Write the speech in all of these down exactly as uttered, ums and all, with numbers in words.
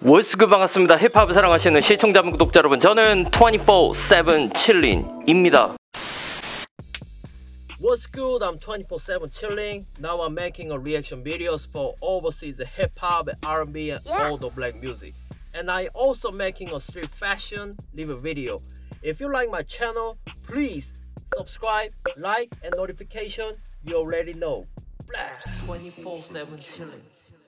월스그 반갑습니다. 힙합을 사랑하시는 시청자분 구독자 여러분, 저는 이십사 세븐 칠린입니다. What's good? I'm twenty-four seven chilling. Now I'm making a reaction videos for overseas hip hop, R and B, and Yes. all the black music. And I also making a street fashion live video. If you like my channel, please subscribe, like, and notification. You already know. Blast twenty-four seven chilling.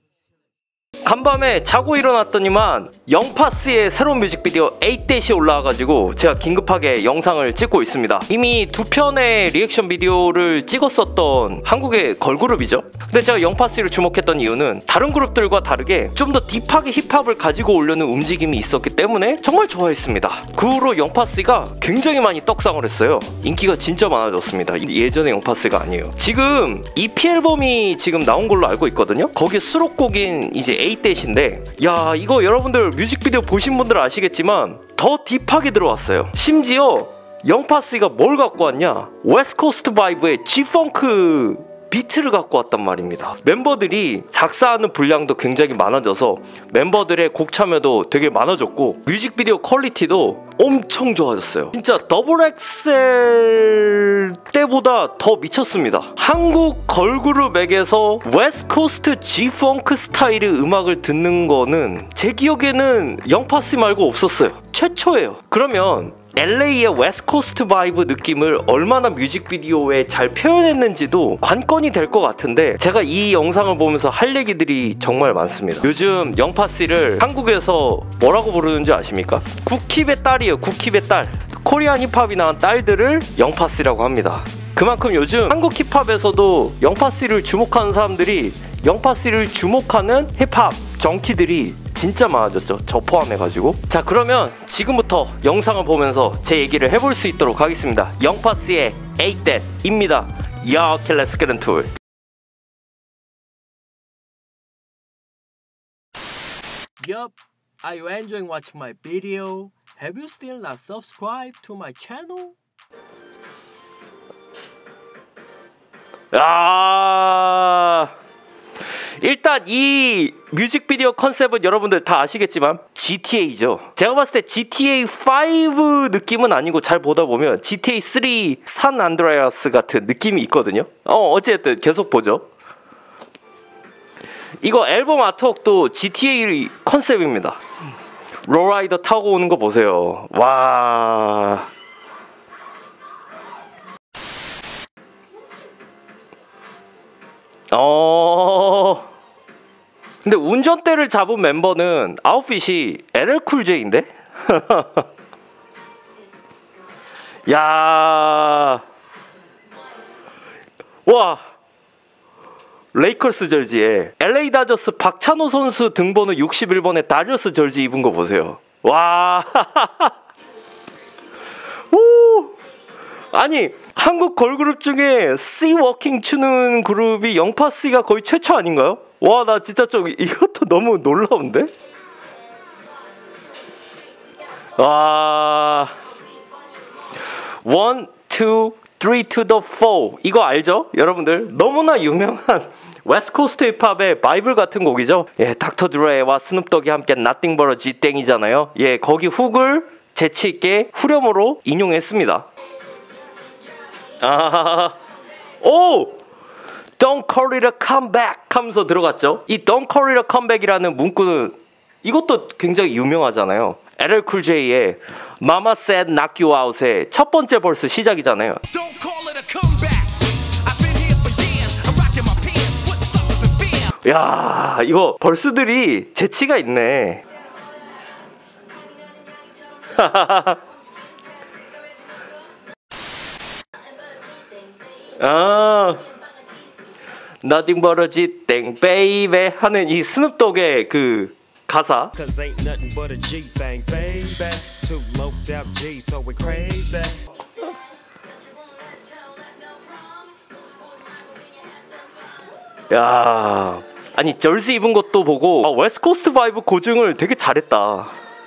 간밤에 자고 일어났더니만 영파스의 새로운 뮤직비디오 에잇 이 올라와가지고 제가 긴급하게 영상을 찍고 있습니다. 이미 두 편의 리액션 비디오를 찍었었던 한국의 걸그룹이죠. 근데 제가 영파스를 주목했던 이유는 다른 그룹들과 다르게 좀 더 딥하게 힙합을 가지고 오려는 움직임이 있었기 때문에 정말 좋아했습니다. 그 후로 영파스가 굉장히 많이 떡상을 했어요. 인기가 진짜 많아졌습니다. 예전의 영파스가 아니에요. 지금 이피 앨범이 지금 나온 걸로 알고 있거든요. 거기 수록곡인 이제 에잇 인데, 야, 이거 여러분들 뮤직비디오 보신 분들 아시겠지만 더 딥하게 들어왔어요. 심지어 영파스가 뭘 갖고 왔냐, 웨스트코스트 바이브의 G-펑크 비트를 갖고 왔단 말입니다. 멤버들이 작사하는 분량도 굉장히 많아져서 멤버들의 곡 참여도 되게 많아졌고 뮤직비디오 퀄리티도 엄청 좋아졌어요. 진짜 더블 엑셀 때보다 더 미쳤습니다. 한국 걸그룹에게서 웨스트코스트 G-펑크 스타일의 음악을 듣는 거는 제 기억에는 영파스 말고 없었어요. 최초예요. 그러면 엘에이의 웨스트코스트 바이브 느낌을 얼마나 뮤직비디오에 잘 표현했는지도 관건이 될 것 같은데, 제가 이 영상을 보면서 할 얘기들이 정말 많습니다. 요즘 영파스를 한국에서 뭐라고 부르는지 아십니까? 국힙의 딸이에요. 국힙의 딸. 코리안 힙합이 나온 딸들을 영파스라고 합니다. 그만큼 요즘 한국 힙합에서도 영파스를 주목하는 사람들이, 영파스를 주목하는 힙합 정키들이 진짜 많아졌죠. 저 포함해가지고. 자, 그러면 지금부터 영상을 보면서 제 얘기를 해볼 수 있도록 하겠습니다. 영파스의 에잇 입니다. 야, okay, let's get into it. Yup. Are you enjoying watching my video? Have you still not subscribed to my channel? 아, 일단 이 뮤직비디오 컨셉은 여러분들 다 아시겠지만 지티에이죠. 제가 봤을 때 지티에이 오 느낌은 아니고, 잘 보다 보면 지티에이 쓰리 산 안드레아스 같은 느낌이 있거든요. 어, 어쨌든 계속 보죠. 이거 앨범 아트웍도 지티에이 컨셉입니다. 롤라이더 타고 오는 거 보세요. 와, 어, 근데 운전대를 잡은 멤버는 아웃핏이 엘엘쿨제이인데? 야, 와, 레이커스 절지에 엘에이 다저스 박찬호 선수 등번호 육십일 번에 다저스 절지 입은 거 보세요. 와, 오, 아니, 한국 걸그룹 중에 C 워킹 추는 그룹이 영파스가 거의 최초 아닌가요? 와, 나 진짜 좀 이것도 너무 놀라운데? 와, one, two, three to the four, 이거 알죠? 여러분들 너무나 유명한 웨스트코스트 힙합의 바이블 같은 곡이죠. 예, 닥터 드레와 스눕독이 함께 Nothing but a G-땡이잖아요. 예, 거기 훅을 재치있게 후렴으로 인용했습니다. 아, 오! Don't call it a comeback 하면서 들어갔죠. 이 Don't call it a comeback이라는 문구는 이것도 굉장히 유명하잖아요. 엘엘쿨제이의 Mama said knock you out의 첫 번째 벌스 시작이잖아요. Don't call it a comeback. I've been here for years. I'm rocking my pants, putting suckers in fear. 야, 이거 벌스들이 재치가 있네. 아, Nothing but a G-땡 baby 하는 이 스눕독의 그 가사. 야, 아니 절스 입은 것도 보고 아, 웨스트코스트 바이브 고증을 되게 잘했다.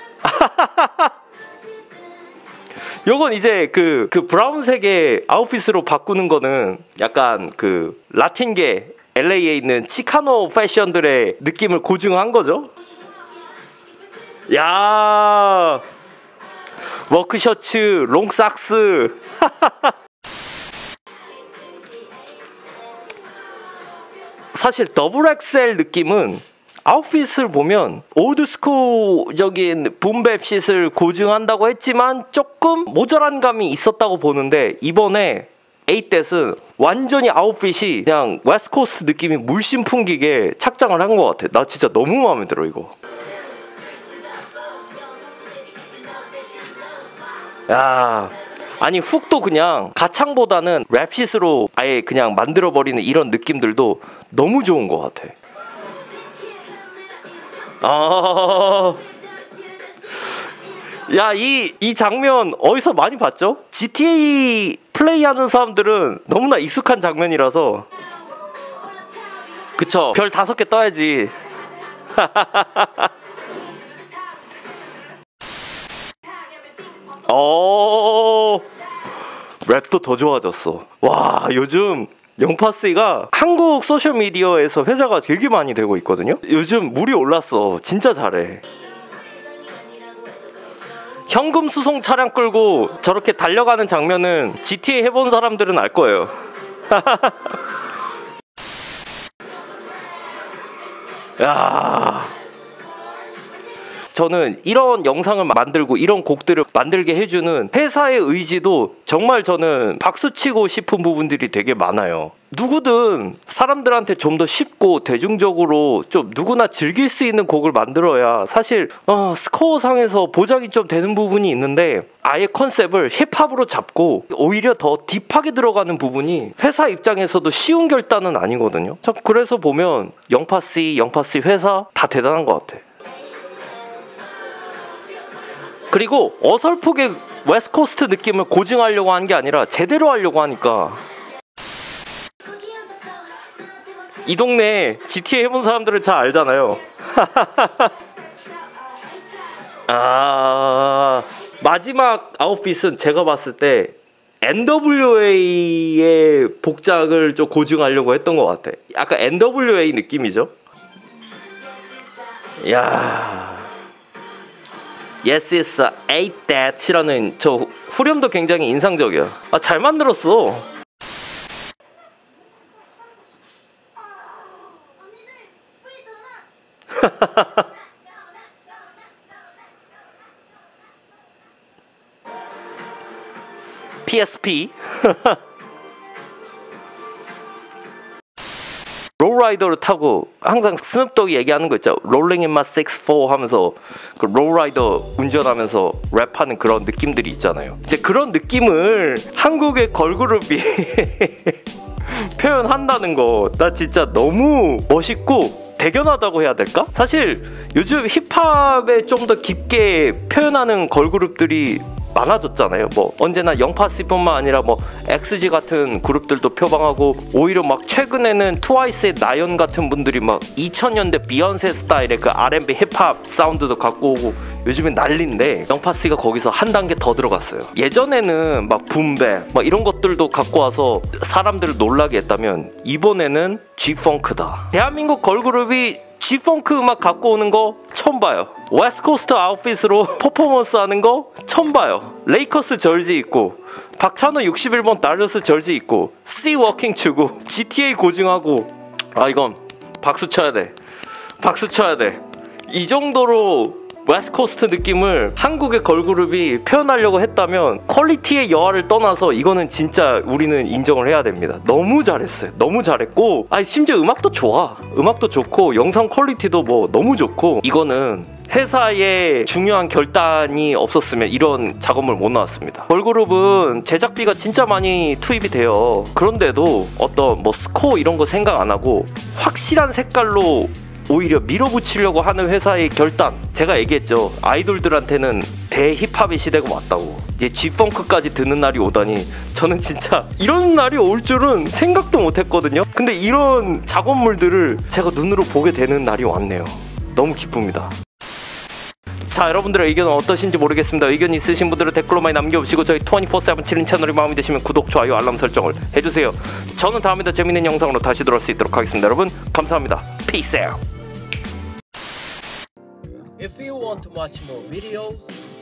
요건 이제 그, 그 브라운색의 아웃핏으로 바꾸는 거는 약간 그 라틴계 엘에이에 있는 치카노 패션들의 느낌을 고증한 거죠. 야, 워크셔츠, 롱삭스. 사실 더블 엑셀 느낌은 아웃핏을 보면 올드스쿨적인 붐백핏을 고증한다고 했지만 조금 모자란 감이 있었다고 보는데, 이번에 에잇댓은 완전히 아웃핏이 그냥 웨스트코스트 느낌이 물씬 풍기게 착장을 한 것 같아. 나 진짜 너무 마음에 들어 이거. 야, 아니 훅도 그냥 가창보다는 랩핏으로 아예 그냥 만들어버리는 이런 느낌들도 너무 좋은 것 같아. 아, 야, 이, 이 장면 어디서 많이 봤죠? 지티에이 플레이하는 사람들은 너무나 익숙한 장면이라서. 그쵸, 별 다섯 개 떠야지. 어, 랩도 더 좋아졌어. 와, 요즘 영파스가 한국 소셜미디어에서 회자가 되게 많이 되고 있거든요. 요즘 물이 올랐어. 진짜 잘해. 현금 수송 차량 끌고 저렇게 달려가는 장면은 지티에이 해본 사람들은 알 거예요. 야, 저는 이런 영상을 만들고 이런 곡들을 만들게 해주는 회사의 의지도 정말 저는 박수치고 싶은 부분들이 되게 많아요. 누구든 사람들한테 좀 더 쉽고 대중적으로 좀 누구나 즐길 수 있는 곡을 만들어야 사실 어, 스코어 상에서 보장이 좀 되는 부분이 있는데, 아예 컨셉을 힙합으로 잡고 오히려 더 딥하게 들어가는 부분이 회사 입장에서도 쉬운 결단은 아니거든요. 참 그래서 보면 영파씨, 영파씨 회사 다 대단한 것 같아. 그리고 어설프게 웨스트코스트 느낌을 고증하려고 하는 게 아니라 제대로 하려고 하니까. 이 동네 지티에이 해본 사람들은 잘 알잖아요. 아, 마지막 아웃핏은 제가 봤을 때 엔더블유에이의 복장을 좀 고증하려고 했던 것 같아. 약간 엔더블유에이 느낌이죠. 이야, Yes, it's ain't that이라는 저 후렴도 굉장히 인상적이야. 아, 잘 만들었어. 피에스피. 롤라이더를 타고 항상 스눕독이 얘기하는 거 있죠. Rolling in my six four 하면서 그 롤라이더 운전하면서 랩하는 그런 느낌들이 있잖아요. 이제 그런 느낌을 한국의 걸그룹이 표현한다는 거, 나 진짜 너무 멋있고 대견하다고 해야 될까? 사실 요즘 힙합에 좀 더 깊게 표현하는 걸그룹들이 많아졌잖아요. 뭐 언제나 영파씨뿐만 아니라 뭐 엑스지 같은 그룹들도 표방하고, 오히려 막 최근에는 트와이스의 나연 같은 분들이 막 이천 년대 비욘세 스타일의 그 알앤비 힙합 사운드도 갖고 오고 요즘엔 난리인데, 영파씨가 거기서 한 단계 더 들어갔어요. 예전에는 막 붐백 막 이런 것들도 갖고 와서 사람들을 놀라게 했다면, 이번에는 G펑크다. 대한민국 걸그룹이 G펑크 음악 갖고 오는 거 처음 봐요. 웨스트코스트 아웃핏으로 퍼포먼스 하는 거 처음 봐요. 레이커스 절지 입고, 박찬호 육십일 번 달러스 절지 입고, C 워킹 추고, 지티에이 고증하고. 아, 이건 박수 쳐야 돼. 박수 쳐야 돼. 이 정도로 웨스트코스트 느낌을 한국의 걸그룹이 표현하려고 했다면 퀄리티의 여하를 떠나서 이거는 진짜 우리는 인정을 해야 됩니다. 너무 잘했어요. 너무 잘했고, 아니 심지어 음악도 좋아. 음악도 좋고 영상 퀄리티도 뭐 너무 좋고, 이거는 회사에 중요한 결단이 없었으면 이런 작업을 못 나왔습니다. 걸그룹은 제작비가 진짜 많이 투입이 돼요. 그런데도 어떤 뭐 스코어 이런 거 생각 안 하고 확실한 색깔로 오히려 밀어붙이려고 하는 회사의 결단. 제가 얘기했죠. 아이돌들한테는 대힙합의 시대가 왔다고. 이제 G펑크까지 듣는 날이 오다니, 저는 진짜 이런 날이 올 줄은 생각도 못 했거든요. 근데 이런 작업물들을 제가 눈으로 보게 되는 날이 왔네요. 너무 기쁩니다. 자, 여러분들의 의견은 어떠신지 모르겠습니다. 의견 있으신 분들은 댓글로 많이 남겨주시고, 저희 이십사 세븐 칠인 채널이 마음에 드시면 구독, 좋아요, 알람 설정을 해주세요. 저는 다음에 더 재밌는 영상으로 다시 돌아올 수 있도록 하겠습니다. 여러분 감사합니다. Peace out. If you want to watch more videos,